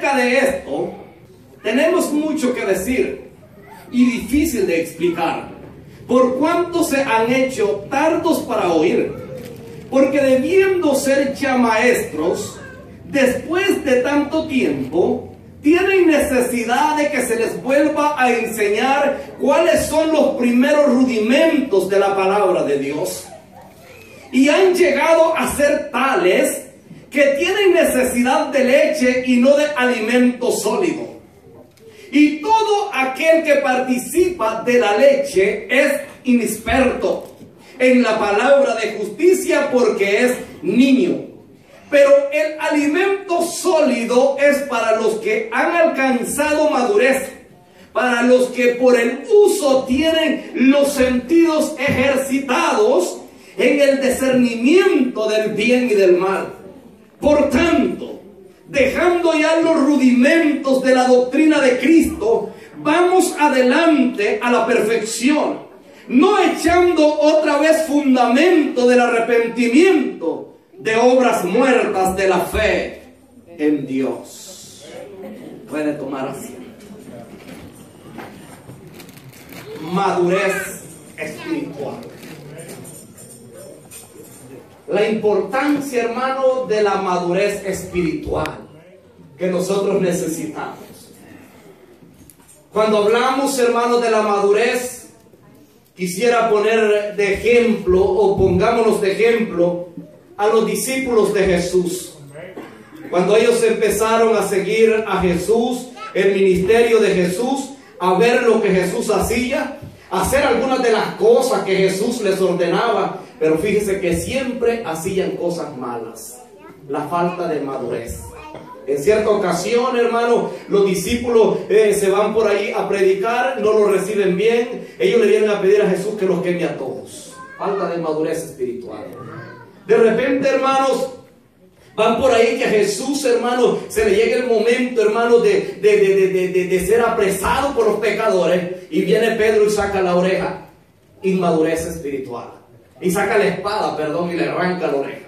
acerca de esto, tenemos mucho que decir y difícil de explicar, por cuanto se han hecho tardos para oír, porque debiendo ser ya maestros, después de tanto tiempo, tienen necesidad de que se les vuelva a enseñar cuáles son los primeros rudimentos de la palabra de Dios. Y han llegado a ser tales que tienen necesidad de leche y no de alimento sólido. Y todo aquel que participa de la leche es inexperto en la palabra de justicia porque es niño. Pero el alimento sólido es para los que han alcanzado madurez, para los que por el uso tienen los sentidos ejercitados en el discernimiento del bien y del mal. Por tanto, dejando ya los rudimentos de la doctrina de Cristo, vamos adelante a la perfección, no echando otra vez fundamento del arrepentimiento de obras muertas de la fe en Dios. Puede tomar asiento. Madurez espiritual. La importancia, hermano, de la madurez espiritual que nosotros necesitamos. Cuando hablamos, hermano, de la madurez, quisiera poner de ejemplo, o pongámonos de ejemplo, a los discípulos de Jesús. Cuando ellos empezaron a seguir a Jesús, el ministerio de Jesús, a ver lo que Jesús hacía, a hacer algunas de las cosas que Jesús les ordenaba, pero fíjese que siempre hacían cosas malas. La falta de madurez. En cierta ocasión, hermano, los discípulos se van por ahí a predicar, no lo reciben bien. Ellos le vienen a pedir a Jesús que los queme a todos. Falta de madurez espiritual. De repente, hermanos, van por ahí que a Jesús, hermano, se le llega el momento, hermano, de ser apresado por los pecadores. Y viene Pedro y saca la oreja. Inmadurez espiritual. Y saca la espada, perdón, y le arranca la oreja.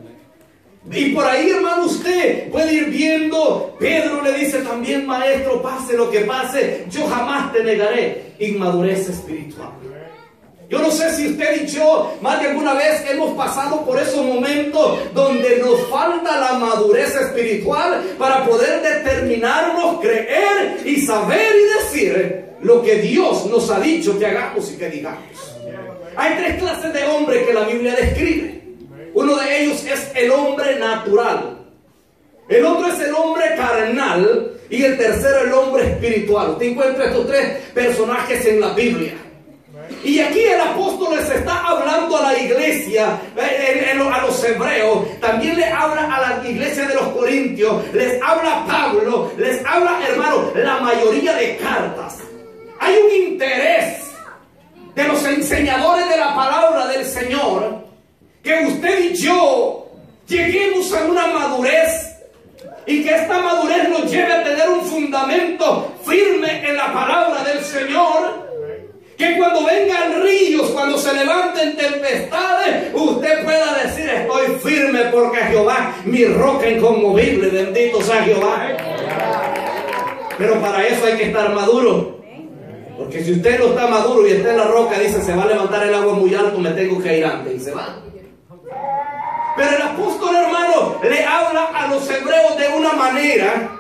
Y por ahí, hermano, usted puede ir viendo. Pedro le dice también: maestro, pase lo que pase, yo jamás te negaré. Inmadurez espiritual. Yo no sé si usted y yo más de alguna vez hemos pasado por esos momentos donde nos falta la madurez espiritual para poder determinarnos, creer y saber y decir lo que Dios nos ha dicho que hagamos y que digamos. Hay tres clases de hombres que la Biblia describe. Uno de ellos es el hombre natural, el otro es el hombre carnal y el tercero el hombre espiritual. Usted encuentra estos tres personajes en la Biblia. Y aquí el apóstol les está hablando a la iglesia, a los hebreos, también le habla a la iglesia de los corintios, les habla a Pablo, les habla, hermano, la mayoría de cartas. Hay un interés de los enseñadores de la palabra del Señor, que usted y yo lleguemos a una madurez y que esta madurez nos lleve a tener un fundamento firme en la palabra del Señor. Que cuando vengan ríos, cuando se levanten tempestades, usted pueda decir: estoy firme porque Jehová, mi roca inconmovible, bendito sea Jehová. Pero para eso hay que estar maduro. Porque si usted no está maduro y está en la roca, dice: se va a levantar el agua muy alto, me tengo que ir antes, y se va. Pero el apóstol, hermano, le habla a los hebreos de una manera.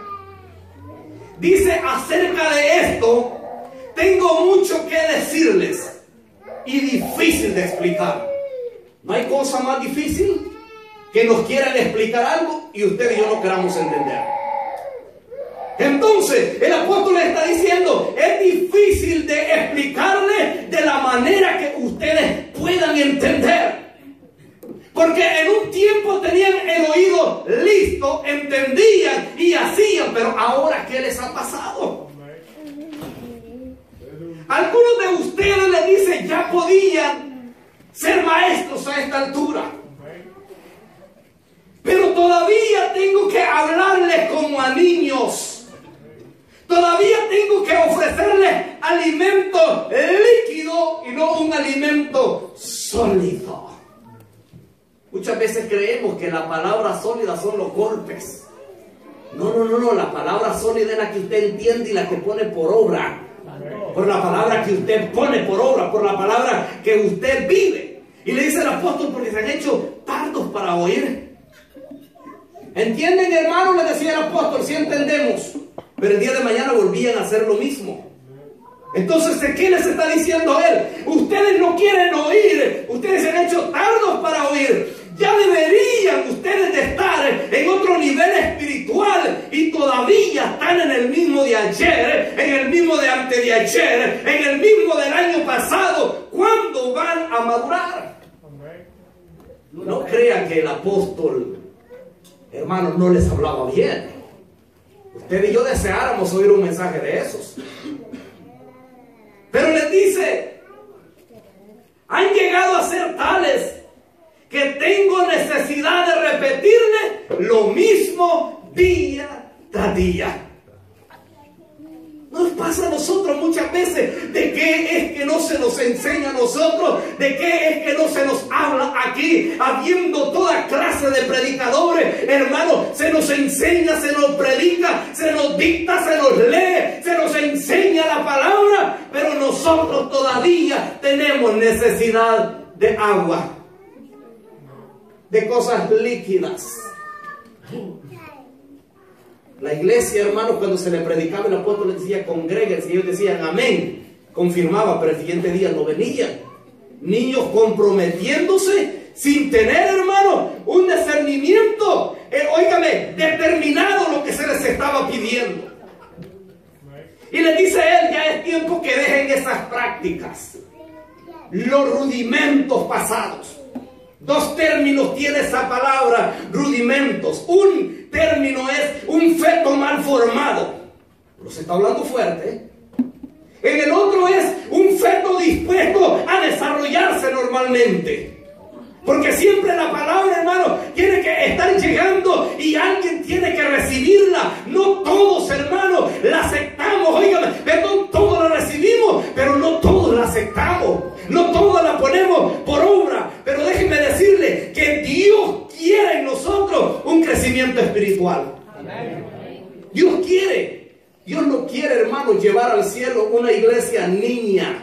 Dice acerca de esto: tengo mucho que decirles y difícil de explicar. No hay cosa más difícil que nos quieran explicar algo y usted y yo no queramos entender. Entonces el apóstol le está diciendo: es difícil de explicarle de la manera que ustedes puedan entender. Porque en un tiempo tenían el oído listo, entendían y hacían, pero ahora ¿qué les ha pasado? Algunos de ustedes les dicen: ya podían ser maestros a esta altura, pero todavía tengo que hablarles como a niños. Todavía tengo que ofrecerles alimento líquido y no un alimento sólido. Muchas veces creemos que la palabra sólida son los golpes. No, la palabra sólida es la que usted entiende y la que pone por obra. Por la palabra que usted pone por obra, por la palabra que usted vive. Y le dice el apóstol, porque se han hecho tardos para oír. ¿Entienden, hermano? Le decía el apóstol, sí entendemos. Pero el día de mañana volvían a hacer lo mismo. Entonces, ¿qué les está diciendo él? Ustedes no quieren oír. Ustedes se han hecho tardos para oír. Ya deberían ustedes de estar en otro nivel espiritual y todavía están en el mismo de ayer, en el mismo de antes de ayer, en el mismo del año pasado. ¿Cuándo van a madurar? No crean que el apóstol, hermanos, no les hablaba bien. Usted y yo deseáramos oír un mensaje de esos. Pero les dice, han llegado a ser tales que tengo necesidad de repetirle lo mismo día tras día. Nos pasa a nosotros muchas veces. ¿De qué es que no se nos enseña a nosotros? ¿De qué es que no se nos habla aquí? Habiendo toda clase de predicadores, hermano, se nos enseña, se nos predica, se nos dicta, se nos lee, se nos enseña la palabra, pero nosotros todavía tenemos necesidad de agua, de cosas líquidas. La iglesia, hermanos, cuando se le predicaba, el apóstol les decía, congréguense, y ellos decían amén, confirmaba, pero el siguiente día no venían. Niños comprometiéndose sin tener, hermano, un discernimiento, óigame, determinado lo que se les estaba pidiendo. Y les dice él, ya es tiempo que dejen esas prácticas, los rudimentos pasados. Dos términos tiene esa palabra, rudimentos. Un término es un feto mal formado. Los está hablando fuerte. En el otro es un feto dispuesto a desarrollarse normalmente. Porque siempre la palabra, hermano, tiene que estar llegando y alguien tiene que recibirla. No todos, hermano, la aceptamos. Oigan, perdón, todos la recibimos, pero no todos la aceptamos. No todos la ponemos por obra. Pero déjenme decirle que Dios quiere en nosotros un crecimiento espiritual. Dios quiere. Dios no quiere, hermano, llevar al cielo una iglesia niña,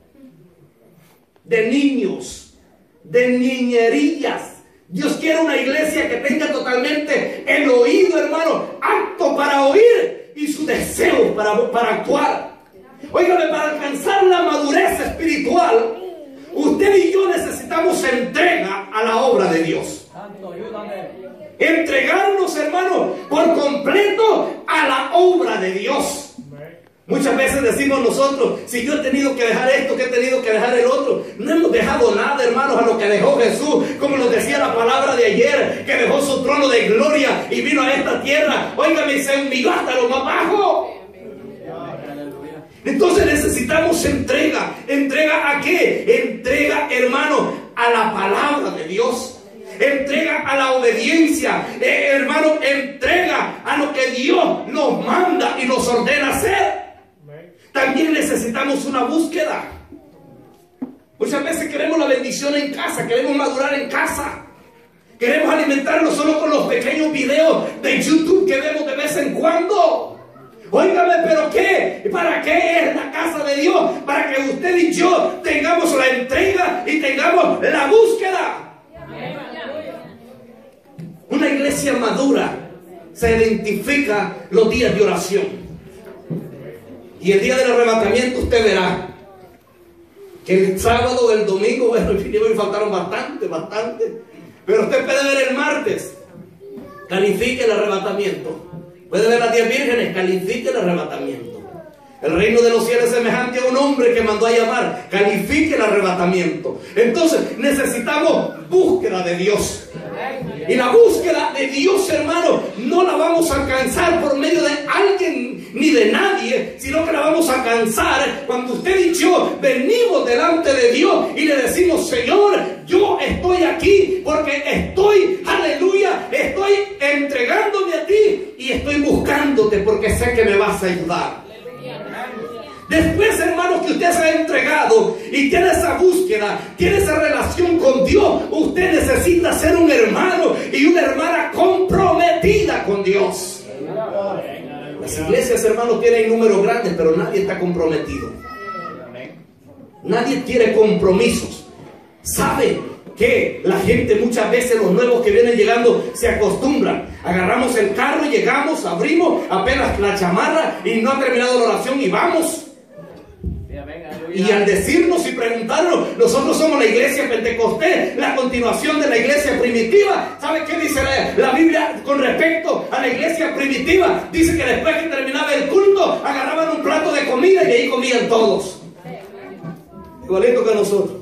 de niños, de niñerías. Dios quiere una iglesia que tenga totalmente el oído, hermano, apto para oír y su deseo para actuar. Óigame, para alcanzar la madurez espiritual, usted y yo necesitamos entrega a la obra de Dios. Entregarnos, hermano, por completo a la obra de Dios. Muchas veces decimos nosotros, si yo he tenido que dejar esto, que he tenido que dejar el otro. No hemos dejado nada, hermanos, a lo que dejó Jesús, como nos decía la palabra de ayer, que dejó su trono de gloria y vino a esta tierra. Óigame, y se humilló hasta lo más bajo. Entonces necesitamos entrega. ¿Entrega a qué? Entrega, hermano, a la palabra de Dios. Entrega a la obediencia, hermano, entrega a lo que Dios nos manda y nos ordena hacer. También necesitamos una búsqueda. Muchas veces queremos la bendición en casa, queremos madurar en casa, queremos alimentarnos solo con los pequeños videos de YouTube que vemos de vez en cuando. Óigame, ¿pero qué? ¿Para qué es la casa de Dios? Para que usted y yo tengamos la entrega y tengamos la búsqueda. Una iglesia madura se identifica los días de oración. Y el día del arrebatamiento usted verá que el sábado o el domingo, bueno, el fin de semana faltaron bastante. Pero usted puede ver el martes, califique el arrebatamiento. Puede ver las 10 vírgenes, califique el arrebatamiento. El reino de los cielos es semejante a un hombre que mandó a llamar, califique el arrebatamiento. Entonces necesitamos búsqueda de Dios. Y la búsqueda de Dios, hermano, no la vamos a alcanzar por medio de alguien ni de nadie, sino que la vamos a alcanzar cuando usted y yo venimos delante de Dios y le decimos: Señor, yo estoy aquí porque estoy, aleluya, estoy entregándome a ti y estoy buscándote porque sé que me vas a ayudar. Después, hermanos, que usted se ha entregado y tiene esa búsqueda, tiene esa relación con Dios, usted necesita ser un hermano y una hermana comprometida con Dios. Las iglesias, hermanos, tienen números grandes, pero nadie está comprometido. Nadie quiere compromisos. ¿Sabe que la gente muchas veces, los nuevos que vienen llegando, se acostumbran? Agarramos el carro, llegamos, abrimos apenas la chamarra y no ha terminado la oración y vamos. Y al decirnos y preguntarnos, nosotros somos la iglesia Pentecostés, la continuación de la iglesia primitiva. ¿Sabe qué dice la Biblia con respecto a la iglesia primitiva? Dice que después que terminaba el culto, agarraban un plato de comida y de ahí comían todos. Igualito que nosotros.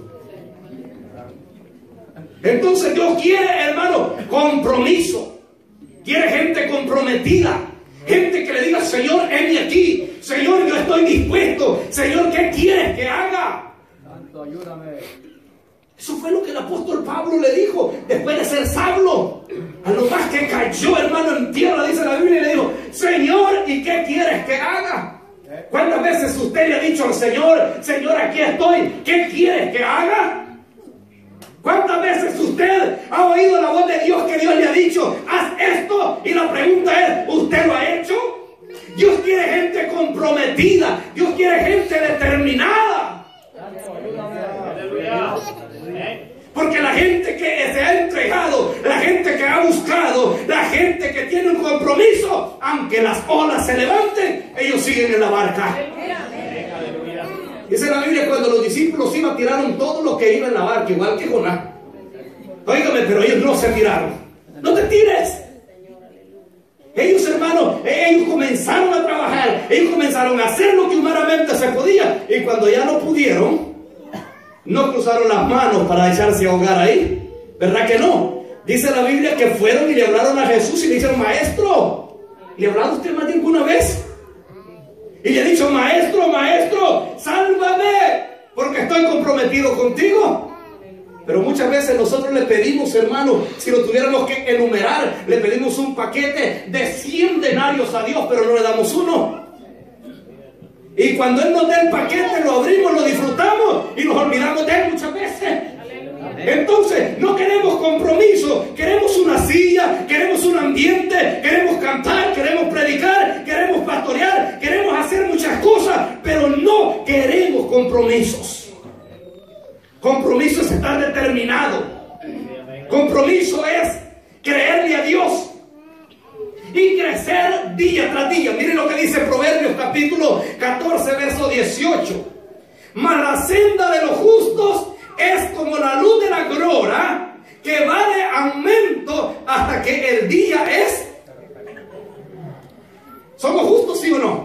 Entonces Dios quiere, hermano, compromiso. Quiere gente comprometida. Gente que le diga: Señor, heme aquí. Señor, yo estoy dispuesto. Señor, ¿qué quieres que haga? Santo, ayúdame. Eso fue lo que el apóstol Pablo le dijo después de ser Saulo. A lo más que cayó, hermano, en tierra, dice la Biblia, y le dijo: Señor, ¿y qué quieres que haga? ¿Cuántas veces usted le ha dicho al Señor: Señor, aquí estoy, ¿qué quieres que haga? ¿Cuántas veces usted ha oído la voz de Dios que Dios le ha dicho: haz esto? Y la pregunta es: ¿usted lo ha hecho? Dios quiere gente comprometida. Dios quiere gente determinada. Porque la gente que se ha entregado, la gente que ha buscado, la gente que tiene un compromiso, aunque las olas se levanten, ellos siguen en la barca. Dice la Biblia: cuando los discípulos iban, tiraron todo lo que iba en la barca, igual que Jonás. Óigame, pero ellos no se tiraron. No te tires. Ellos, hermanos, ellos comenzaron a trabajar, ellos comenzaron a hacer lo que humanamente se podía, y cuando ya no pudieron, no cruzaron las manos para echarse a ahogar ahí. ¿Verdad que no? Dice la Biblia que fueron y le hablaron a Jesús y le dijeron: Maestro, ¿le ha hablado usted más de alguna vez? Y le ha dicho: Maestro, maestro, sálvame, porque estoy comprometido contigo. Pero muchas veces nosotros le pedimos, hermano, si lo tuviéramos que enumerar, le pedimos un paquete de 100 denarios a Dios, pero no le damos uno. Y cuando Él nos da el paquete, lo abrimos, lo disfrutamos y nos olvidamos de Él muchas veces. Entonces, no queremos compromiso, queremos una silla, queremos un ambiente, queremos cantar, queremos predicar, queremos pastorear, queremos hacer muchas cosas, pero no queremos compromisos. Compromiso es estar determinado. Compromiso es creerle a Dios y crecer día tras día. Miren lo que dice Proverbios capítulo 14, verso 18. Mas la senda de los justos es como la luz de la aurora, que va de aumento hasta que el día es. ¿Somos justos, sí o no?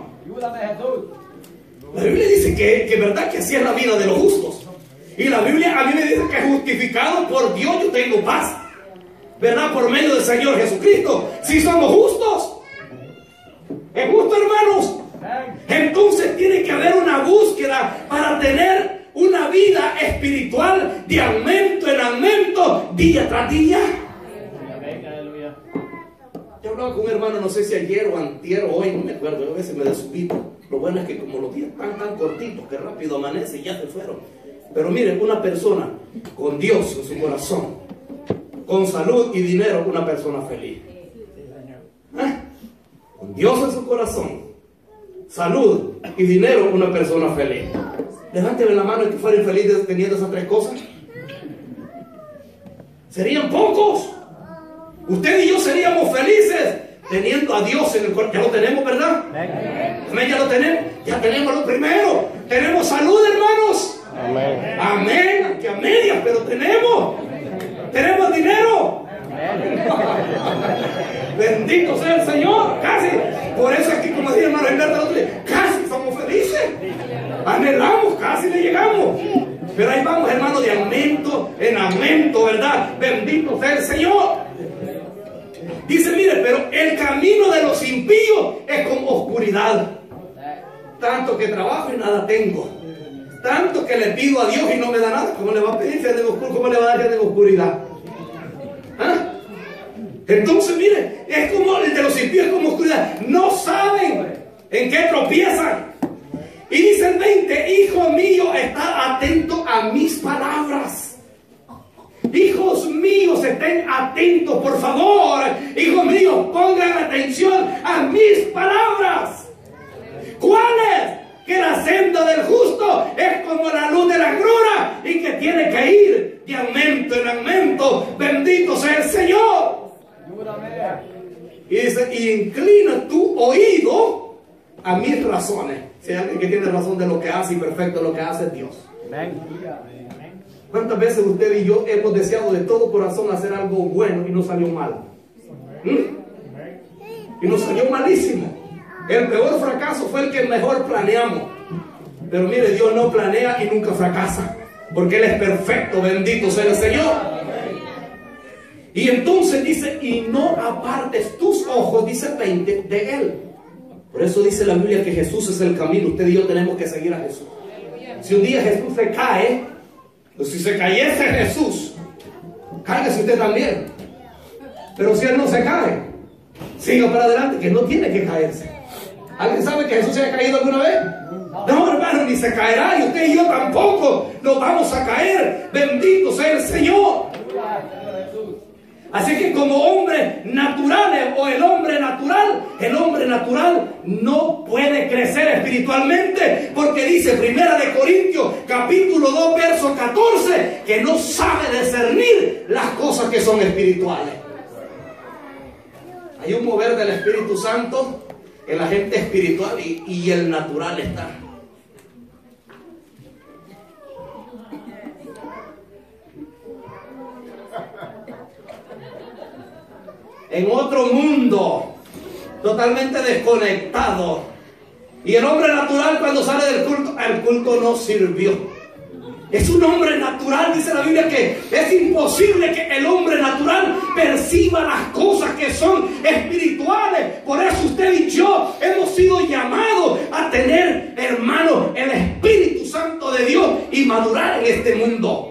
La Biblia dice que verdad que así es la vida de los justos. Y la Biblia a mí me dice que justificado por Dios yo tengo paz, ¿verdad? Por medio del Señor Jesucristo. Si somos justos. ¿Es justo, hermanos? Entonces tiene que haber una búsqueda para tener una vida espiritual de aumento en aumento, día tras día. Yo hablaba con un hermano, no sé si ayer o antier o hoy, no me acuerdo, a veces me desubito. Lo bueno es que como los días están tan cortitos, que rápido amanece y ya se fueron. Pero miren, una persona con Dios en su corazón, con salud y dinero, una persona feliz. Con Dios en su corazón, salud y dinero, una persona feliz. Levánteme la mano y que fuera infeliz teniendo esas tres cosas. Serían pocos. Usted y yo seríamos felices teniendo a Dios en el corazón. Ya lo tenemos, ¿verdad? Amén, ya lo tenemos. Ya tenemos lo primero. Tenemos salud, hermanos. Amén. Amén, que a medias, pero tenemos. Tenemos dinero. Bendito sea el Señor. Casi. Por eso es que, como decía hermano Gilberto el otro día, casi somos felices. Anhelamos, casi le llegamos. Pero ahí vamos, hermano, de aumento en aumento, ¿verdad? Bendito sea el Señor. Dice, mire, pero el camino de los impíos es como oscuridad. Tanto que trabajo y nada tengo. Tanto que le pido a Dios y no me da nada. ¿Cómo le va a pedir si tengo oscuridad? ¿Cómo le va a dar si tengo oscuridad? ¿Ah? Entonces, mire, es como el de los impíos, es como oscuridad. No saben en qué tropiezan. Y dice el 20, hijo mío, está atento a mis palabras. Hijos míos, estén atentos, por favor. Hijos míos, pongan atención a mis palabras. ¿Cuáles? Que la senda del justo es como la luz de la aurora y que tiene que ir de aumento en aumento. Bendito sea el Señor. Y dice, y inclina tu oído a mis razones. Si hay alguien que tiene razón de lo que hace y perfecto lo que hace es Dios. ¿Cuántas veces usted y yo hemos deseado de todo corazón hacer algo bueno y nos salió mal? Y nos salió malísimo. El peor fracaso fue el que mejor planeamos. Pero mire, Dios no planea y nunca fracasa, porque Él es perfecto, bendito sea el Señor. Y entonces dice, y no apartes tus ojos, dice 20, de Él. Por eso dice la Biblia que Jesús es el camino. Usted y yo tenemos que seguir a Jesús. Si un día Jesús se cae, o si se cayese Jesús, cáigase usted también. Pero si Él no se cae, siga para adelante, que no tiene que caerse. ¿Alguien sabe que Jesús se ha caído alguna vez? No, hermano, ni se caerá, y usted y yo tampoco nos vamos a caer. Bendito sea el Señor. Así que como hombres naturales o el hombre natural no puede crecer espiritualmente, porque dice Primera de Corintios capítulo 2 verso 14 que no sabe discernir las cosas que son espirituales. Hay un mover del Espíritu Santo en la gente espiritual y el natural está. En otro mundo, totalmente desconectado. Y el hombre natural cuando sale del culto, el culto no sirvió. Es un hombre natural, dice la Biblia, que es imposible que el hombre natural perciba las cosas que son espirituales. Por eso usted y yo hemos sido llamados a tener, hermano, el Espíritu Santo de Dios y madurar en este mundo.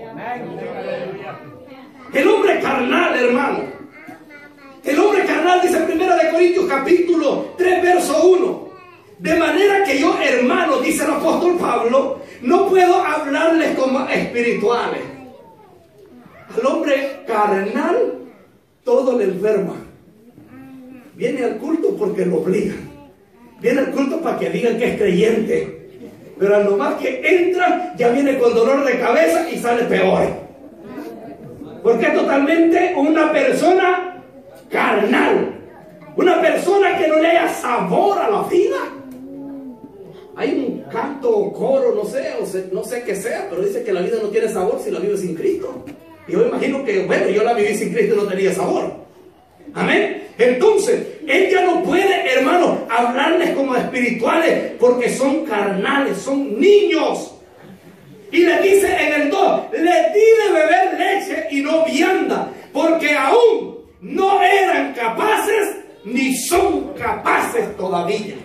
El hombre carnal, hermano. El hombre carnal, dice en 1 Corintios capítulo 3 verso 1. De manera que yo, hermano, dice el apóstol Pablo, no puedo hablarles como espirituales. Al hombre carnal todo le enferma. Viene al culto porque lo obligan. Viene al culto para que digan que es creyente. Pero a lo más que entra ya viene con dolor de cabeza y sale peor. Porque es totalmente una persona carnal. Una persona que no le haya sabor a la vida. Hay un canto o coro, no sé qué sea, pero dice que la vida no tiene sabor si la vive sin Cristo. Y yo imagino que, bueno, yo la viví sin Cristo y no tenía sabor. Amén. Entonces, ella no puede, hermano, hablarles como espirituales porque son carnales, son niños. Y le dice en el 2, le di de beber leche y no vianda, porque aún no eran capaces ni son capaces todavía.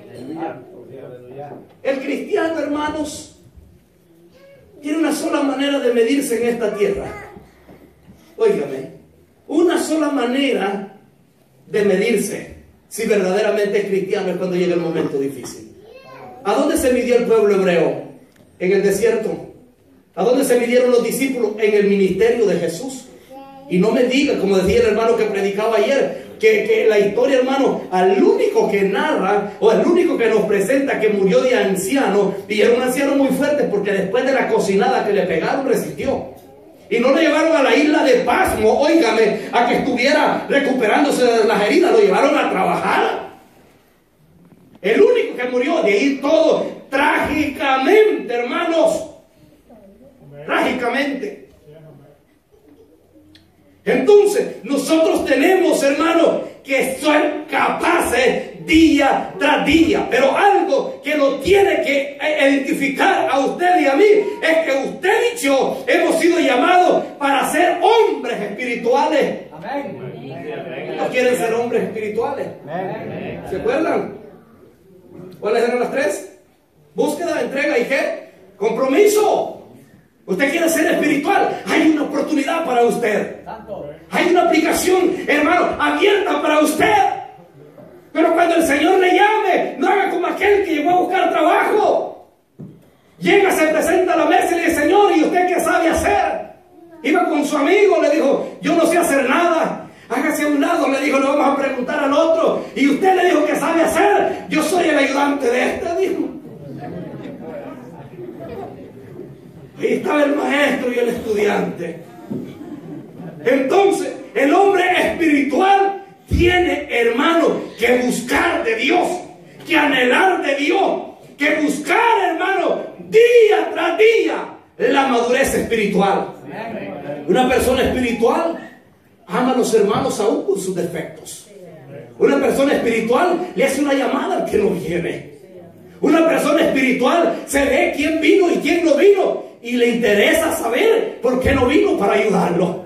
El cristiano, hermanos, tiene una sola manera de medirse en esta tierra. Óigame, una sola manera de medirse si verdaderamente es cristiano es cuando llega el momento difícil. ¿A dónde se midió el pueblo hebreo? En el desierto. ¿A dónde se midieron los discípulos? En el ministerio de Jesús. Y no me diga, como decía el hermano que predicaba ayer, que la historia, hermano, al único que narra o al único que nos presenta que murió de anciano, y era un anciano muy fuerte porque después de la cocinada que le pegaron resistió. Y no lo llevaron a la isla de Pasmo, óigame, a que estuviera recuperándose de las heridas, lo llevaron a trabajar. El único que murió, de ahí todo, trágicamente, hermanos, trágicamente. Entonces, nosotros tenemos, hermanos, que son capaces día tras día. Pero algo que nos tiene que identificar a usted y a mí es que usted y yo hemos sido llamados para ser hombres espirituales. Amén. ¿No quieren ser hombres espirituales? Amén. ¿Se acuerdan? ¿Cuáles eran las tres? Búsqueda, entrega y ¿qué? Compromiso. Usted quiere ser espiritual, hay una oportunidad para usted. Hay una aplicación, hermano, abierta para usted. Pero cuando el Señor le llame, no haga como aquel que llegó a buscar trabajo. Llega, se presenta a la mesa y le dice: Señor, ¿y usted qué sabe hacer? Iba con su amigo, le dijo: yo no sé hacer nada. Hágase a un lado, le dijo, le vamos a preguntar al otro. y usted le dijo que sabe hacer. Yo soy el ayudante de este, dijo. Ahí estaba el maestro y el estudiante. Entonces, el hombre espiritual tiene, hermano, que buscar de Dios, que anhelar de Dios, que buscar, hermano, día tras día la madurez espiritual. Una persona espiritual ama a los hermanos aún con sus defectos. Una persona espiritual le hace una llamada al que no viene. Una persona espiritual se ve quién vino y quién no vino y le interesa saber por qué no vino para ayudarlo.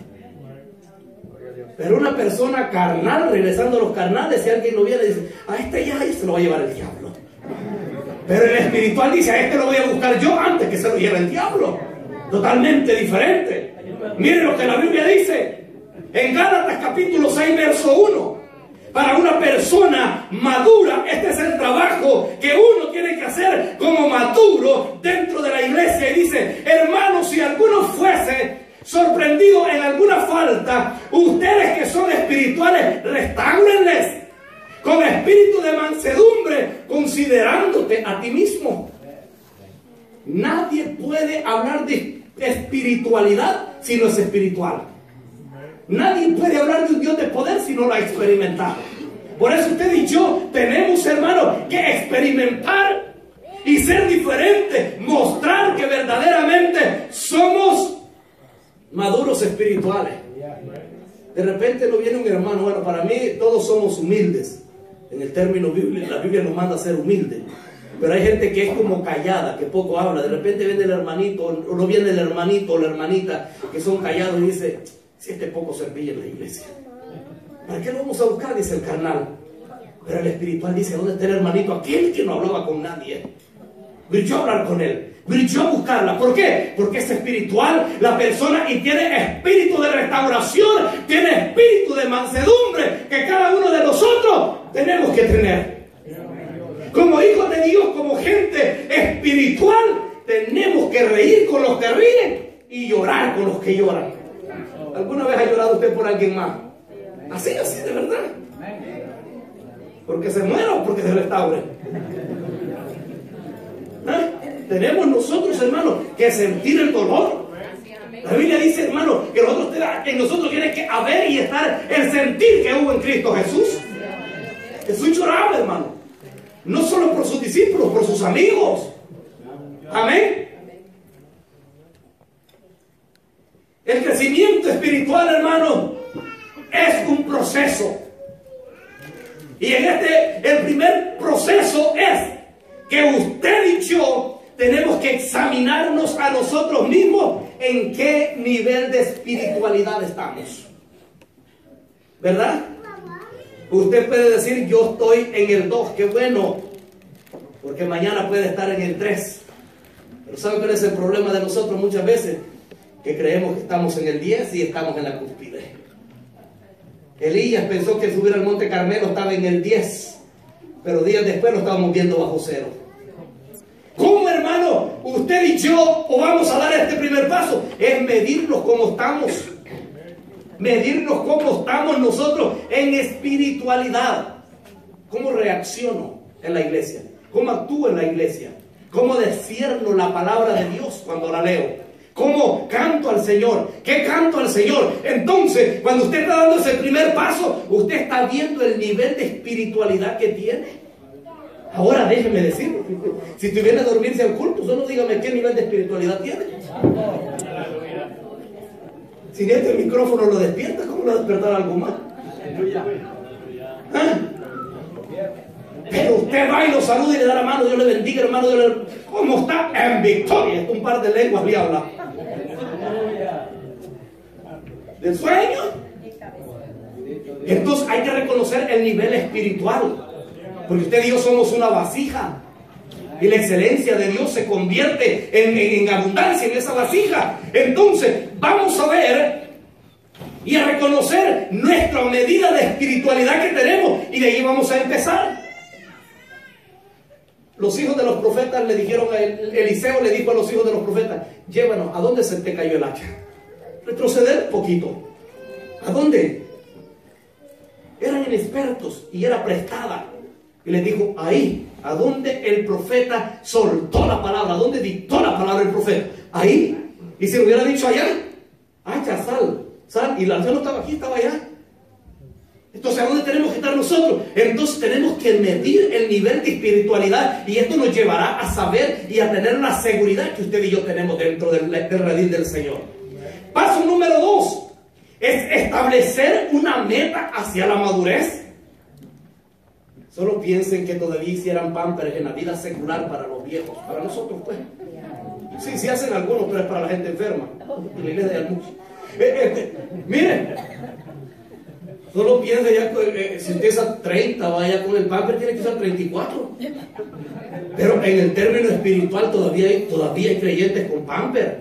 Pero una persona carnal, regresando a los carnales, si alguien lo viene y dice, a este ya se lo va a llevar el diablo. Pero el espiritual dice, a este lo voy a buscar yo antes que se lo lleve el diablo. Totalmente diferente. Miren lo que la Biblia dice en Gálatas capítulo 6 verso 1. Para una persona madura, este es el trabajo que uno tiene que hacer como maduro dentro de la iglesia. Y dice, hermanos, si alguno fuese sorprendido en alguna falta, ustedes que son espirituales, restáurenles con espíritu de mansedumbre, considerándote a ti mismo. Nadie puede hablar de espiritualidad si no es espiritual. Nadie puede hablar de un Dios de poder si no lo ha experimentado. Por eso usted y yo tenemos, hermano, que experimentar y ser diferentes, mostrar que verdaderamente somos maduros espirituales. De repente no viene un hermano, bueno, para mí todos somos humildes. En el término bíblico, la Biblia nos manda a ser humildes. Pero hay gente que es como callada, que poco habla. De repente viene el hermanito, o no viene el hermanito o la hermanita, que son callados y dice, si este poco servía en la iglesia, ¿para qué lo vamos a buscar? Dice el carnal. Pero el espiritual dice, ¿dónde está el hermanito? Aquel que no hablaba con nadie. Brilló a hablar con él, brilló a buscarla. ¿Por qué? Porque es espiritual la persona y tiene espíritu de restauración, tiene espíritu de mansedumbre que cada uno de nosotros tenemos que tener. Como hijos de Dios, como gente espiritual, tenemos que reír con los que ríen y llorar con los que lloran. ¿Alguna vez ha llorado usted por alguien más? Así, de verdad. Porque se muera o porque se restaure. Tenemos nosotros, hermanos, que sentir el dolor. La Biblia dice, hermano, que en nosotros tiene que haber y estar el sentir que hubo en Cristo Jesús. Jesús lloraba, hermano. No solo por sus discípulos, por sus amigos. Amén. El crecimiento espiritual, hermano, es un proceso. Y en el primer proceso es que usted y yo tenemos que examinarnos a nosotros mismos en qué nivel de espiritualidad estamos. ¿Verdad? Usted puede decir, yo estoy en el 2, qué bueno, porque mañana puede estar en el 3. Pero ¿sabe cuál es el problema de nosotros muchas veces? Que creemos que estamos en el 10 y estamos en la cúspide. Elías pensó que subir al monte Carmelo estaba en el 10, pero días después lo estábamos viendo bajo cero. ¿Cómo, hermano, usted y yo o vamos a dar este primer paso? Es medirnos cómo estamos. Medirnos cómo estamos nosotros en espiritualidad. ¿Cómo reacciono en la iglesia? ¿Cómo actúo en la iglesia? ¿Cómo descierno la palabra de Dios cuando la leo? ¿Cómo canto al Señor? ¿Qué canto al Señor? Entonces, cuando usted está dando ese primer paso, usted está viendo el nivel de espiritualidad que tiene. Ahora déjeme decirlo. Si usted viene a dormirse al culto, solo dígame qué nivel de espiritualidad tiene. Si este micrófono lo despierta, ¿cómo lo va a despertar algo más? ¿Ah? Pero usted va y lo saluda y le da la mano, Dios le bendiga, hermano. ¿Cómo está? En victoria. Un par de lenguas le habla. ¿Del sueño? Entonces hay que reconocer el nivel espiritual. Porque usted y yo somos una vasija. Y la excelencia de Dios se convierte en abundancia en esa vasija. Entonces vamos a ver y a reconocer nuestra medida de espiritualidad que tenemos. Y de ahí vamos a empezar. Los hijos de los profetas le dijeron a Eliseo, le dijo a los hijos de los profetas, llévanos, ¿a dónde se te cayó el hacha? Retroceder un poquito. ¿A dónde? Eran inexpertos y era prestada. Y les dijo, ahí, a donde el profeta soltó la palabra, donde dictó la palabra el profeta, ahí. Y si lo hubiera dicho allá, ya sal. Y la anciana no estaba aquí, estaba allá. Entonces, ¿a dónde tenemos que estar nosotros? Entonces tenemos que medir el nivel de espiritualidad, y esto nos llevará a saber y a tener la seguridad que usted y yo tenemos dentro del redil del Señor. Paso número 2 es establecer una meta hacia la madurez. Solo piensen que todavía hicieran pampers en la vida secular para los viejos. Para nosotros, pues. Sí hacen algunos, pero es para la gente enferma. En la iglesia hay muchos. Miren. Solo piensa ya, si usted usa 30, vaya con el pamper, tiene que usar 34. Pero en el término espiritual todavía hay creyentes con pamper.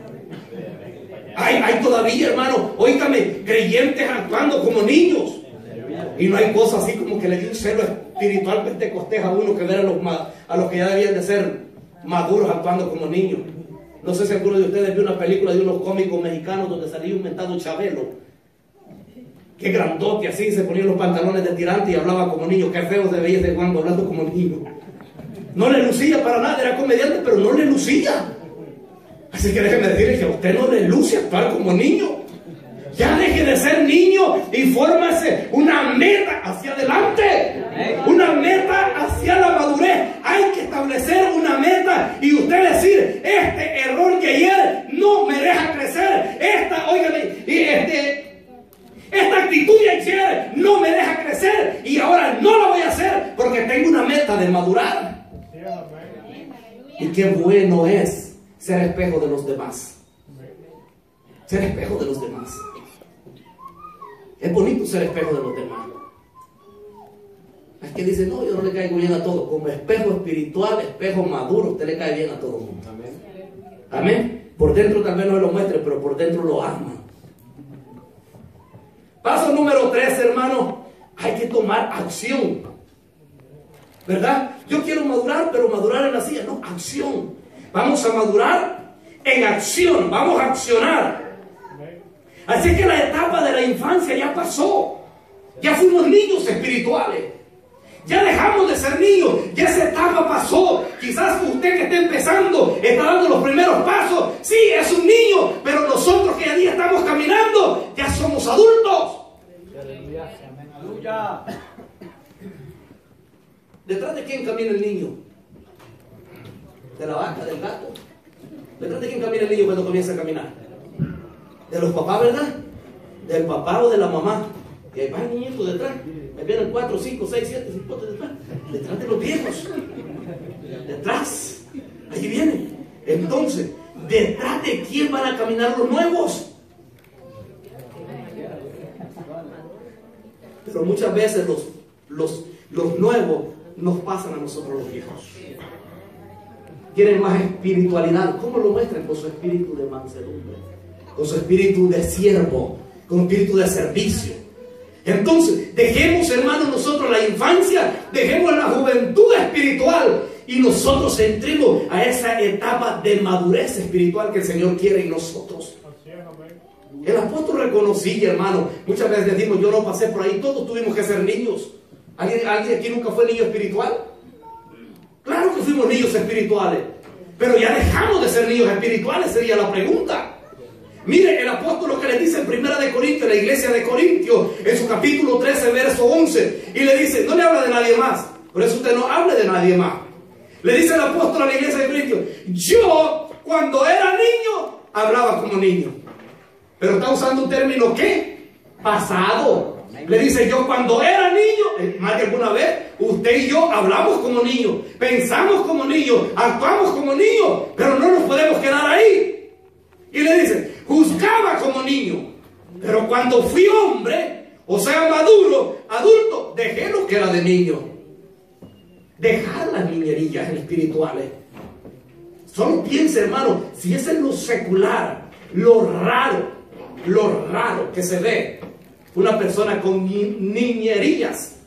Hay todavía, hermano, óigame, creyentes actuando como niños. Y no hay cosa así como que le dio un celo espiritual pentecostés a uno que ver a los que ya debían de ser maduros actuando como niños. No sé si alguno de ustedes vio una película de unos cómicos mexicanos donde salía un mentado Chabelo. Qué grandote así, se ponía los pantalones de tirante y hablaba como niño. Qué feo se veía ese Juan hablando como niño. No le lucía para nada, era comediante, pero no le lucía. Así que déjeme decirle que a usted no le luce actuar como niño. Ya deje de ser niño y fórmase una meta hacia adelante. Una meta hacia la madurez. Hay que establecer una meta y usted decir, este error que ayer no me deja crecer. Esta actitud de ayer no me deja crecer y ahora no la voy a hacer porque tengo una meta de madurar. Y qué bueno es ser espejo de los demás. Ser espejo de los demás. Es bonito ser espejo de los demás. Es que dice, no, yo no le caigo bien a todos. Como espejo espiritual, espejo maduro, usted le cae bien a todo el mundo. Amén. Por dentro tal vez no lo muestre, pero por dentro lo ama. Paso número 3, hermano. Hay que tomar acción. ¿Verdad? Yo quiero madurar, pero madurar en la silla. No, acción. Vamos a madurar en acción. Vamos a accionar. Así que la etapa de la infancia ya pasó. Ya fuimos niños espirituales. Ya dejamos de ser niños. Ya esa etapa pasó. Quizás usted que está empezando está dando los primeros pasos. Sí, es un niño. Pero nosotros que ya estamos caminando, ya somos adultos. ¿Detrás de quién camina el niño? ¿De la vaca, del gato? ¿Detrás de quién camina el niño cuando comienza a caminar? De los papás, ¿verdad? Del papá o de la mamá. Y ahí va el niñito detrás. Ahí vienen 4, 5, 6, 7, 5 detrás. Detrás de los viejos. Detrás. Ahí viene. Entonces, ¿detrás de quién van a caminar los nuevos? Pero muchas veces los nuevos nos pasan a nosotros los viejos. Tienen más espiritualidad. ¿Cómo lo muestran? Con su espíritu de mansedumbre, con su espíritu de siervo, con espíritu de servicio. Entonces, dejemos, hermanos, nosotros la infancia, dejemos la juventud espiritual y nosotros entremos a esa etapa de madurez espiritual que el Señor quiere en nosotros. El apóstol reconocía, hermano, muchas veces decimos, yo no pasé por ahí, todos tuvimos que ser niños. ¿Alguien aquí nunca fue niño espiritual? Claro que fuimos niños espirituales, pero ya dejamos de ser niños espirituales, sería la pregunta. Mire, el apóstol lo que le dice en 1 de Corintios, la iglesia de Corintios, en su capítulo 13, verso 11, y le dice, no le habla de nadie más, por eso usted no hable de nadie más. Le dice el apóstol a la iglesia de Corintios, yo cuando era niño, hablaba como niño. Pero está usando un término, ¿qué? Pasado. Le dice, yo cuando era niño, más de alguna vez, usted y yo hablamos como niños, pensamos como niños, actuamos como niños, pero no nos podemos quedar ahí. Y le dice, juzgaba como niño, pero cuando fui hombre, o sea maduro, adulto, dejé lo que era de niño. Dejar las niñerías espirituales. Solo piense, hermano, si es en lo secular, lo raro que se ve una persona con niñerías,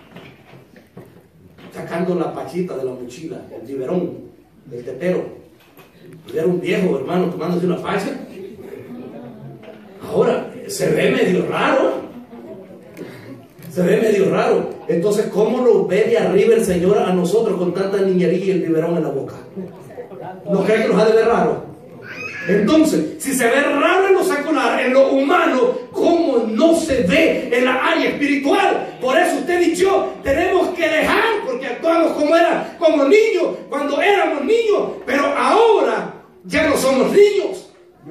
sacando la pachita de la mochila, el biberón, el tetero. Era un viejo, hermano, tomándose una pacha. Ahora, se ve medio raro. Se ve medio raro. Entonces, ¿cómo lo ve de arriba el Señor a nosotros con tanta niñería y el biberón en la boca? ¿No cree que nos ha de ver raro? Entonces, si se ve raro en lo secular, en lo humano, ¿cómo no se ve en la área espiritual? Por eso usted y yo tenemos que dejar, porque actuamos como niños cuando éramos niños, pero ahora ya no somos niños.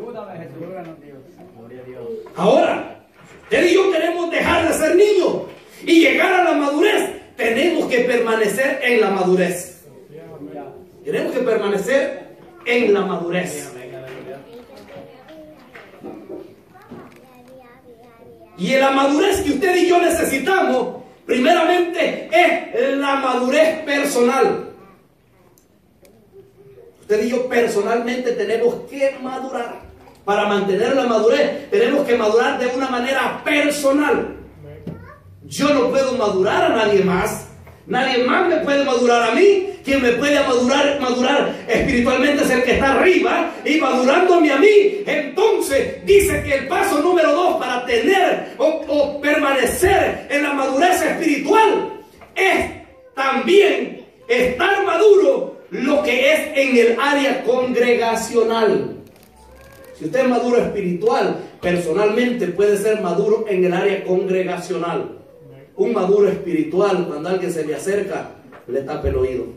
Ahora, usted y yo queremos dejar de ser niños y llegar a la madurez. Tenemos que permanecer en la madurez. Tenemos que permanecer en la madurez. Y en la madurez que usted y yo necesitamos, primeramente, es la madurez personal. Usted y yo personalmente tenemos que madurar. Para mantener la madurez, tenemos que madurar de una manera personal. Yo no puedo madurar a nadie más. Nadie más me puede madurar a mí. Quien me puede madurar espiritualmente es el que está arriba, y madurándome a mí. Entonces dice que el paso número 2 para tener o permanecer en la madurez espiritual es también estar maduro lo que es en el área congregacional. Si usted es maduro espiritual, personalmente puede ser maduro en el área congregacional. Un maduro espiritual, cuando alguien se le acerca, le tapa el oído.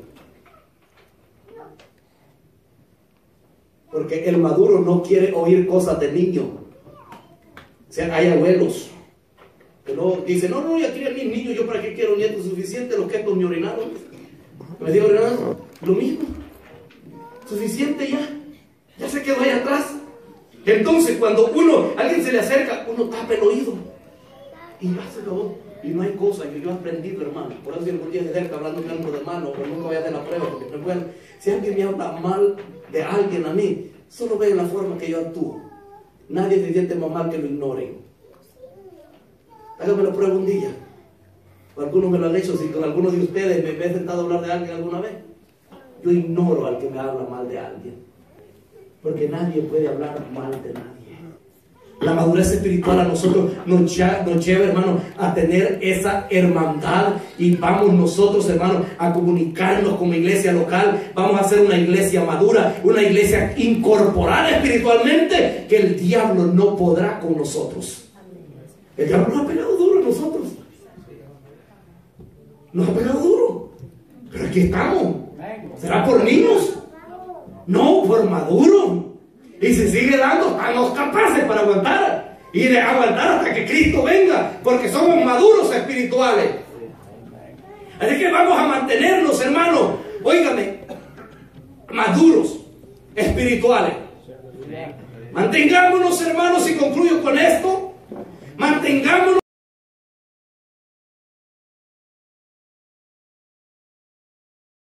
Porque el maduro no quiere oír cosas de niño. O sea, hay abuelos que no dicen, no, ya quiero mis niños, yo para qué quiero nietos, suficiente lo que es con mi orinado. Me digo, orinado, lo mismo, suficiente ya se quedó ahí atrás. Entonces, cuando alguien se le acerca, uno tapa el oído y ya se acabó. Y no hay cosa que yo he aprendido, hermano. Por eso si algún día se acerca hablando de algo de hermano, o nunca voy a hacer la prueba, porque si alguien me habla mal de alguien a mí, solo ve la forma que yo actúo. Nadie se siente más mal que lo ignoren. Hágame la prueba un día. O algunos me lo han hecho, si con alguno de ustedes me he sentado a hablar de alguien alguna vez. Yo ignoro al que me habla mal de alguien. Porque nadie puede hablar mal de nadie. La madurez espiritual a nosotros nos lleva, hermano, a tener esa hermandad, y vamos nosotros, hermano, a comunicarnos como iglesia local. Vamos a hacer una iglesia madura, una iglesia incorporada espiritualmente, que el diablo no podrá con nosotros. El diablo nos ha pegado duro a nosotros. Nos ha pegado duro. Pero aquí estamos. ¿Será por niños? No, por maduros. Y si sigue dando, estamos capaces para aguantar. Y de aguantar hasta que Cristo venga. Porque somos maduros espirituales. Así que vamos a mantenernos, hermanos. Óigame, maduros espirituales. Mantengámonos, hermanos, y concluyo con esto. Mantengámonos.